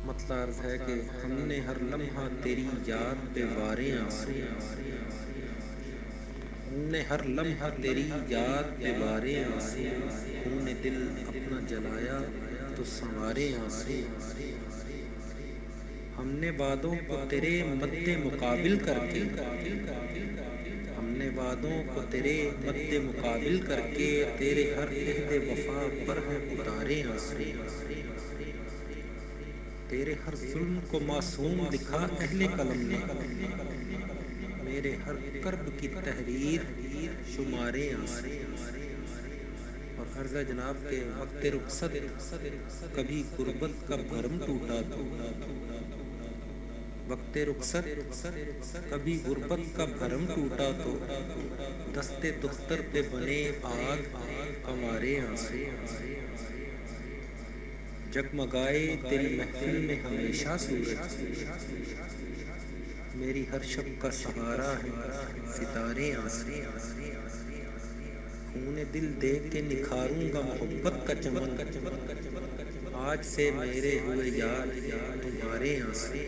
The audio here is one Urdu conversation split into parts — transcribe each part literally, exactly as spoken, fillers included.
مطلب عرض ہے کہ ہم نے ہر لمحہ تیری یاد پہ وارے آنسو، ہم نے ہر لمحہ تیری یاد پہ وارے آنسو، خون دل اپنا جلایا تو سنوارے آنسو، ہم نے وعدوں کو تیرے مد مقابل کر کے، ہم نے وعدوں کو تیرے مد مقابل کر کے تیرے ہر عہد وفا پر ہم اتارے آنسو، تیرے ہر ظلم کو معصوم لکھا اہل قلم نے، میرے ہر کرب کی تحریر شمارے آنسو۔ اور عرض ہے جناب کے وقت رخصت کبھی غربت کا بھرم ٹوٹا تو، وقت رخصت کبھی غربت کا بھرم ٹوٹا تو، دستے دختر پہ بنے آگ ہمارے آنسو، جگمگائے تیری محفل میں ہمیشہ سورج، میری ہر شب کا سہارا ہے ستارے آنسو، خون دل دیکھ کے نکھاروں گا محبت کا چمن، آج سے میرے ہوئے یاد تمہارے آنسو،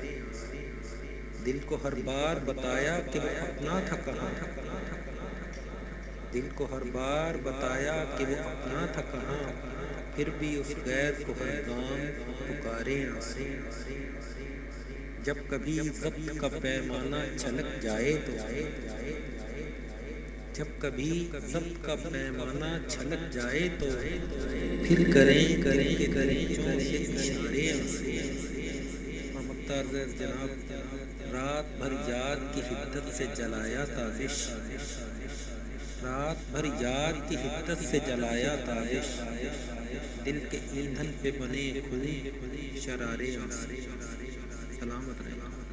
دل کو ہر بار بتایا کہ وہ اپنا تھا کہاں، دل کو ہر بار بتایا کہ وہ اپنا تھا کہاں، پھر بھی اس غیر کو ہر گام پکارے آنسو، جب کبھی ضبط کا پیمانہ چھلک جائے تو، جب کبھی ضبط کا پیمانہ چھلک جائے تو، پھر کریں کریں کریں سے اشارے آنسو۔ اور مختار جناب رات بھر یاد کی حدت سے جلایا تابش، رات بھر یاد کی حدت سے جلایا تابش، دل کے ایندھن پہ بنے خون شرارے آنسو۔ سلامت رہے۔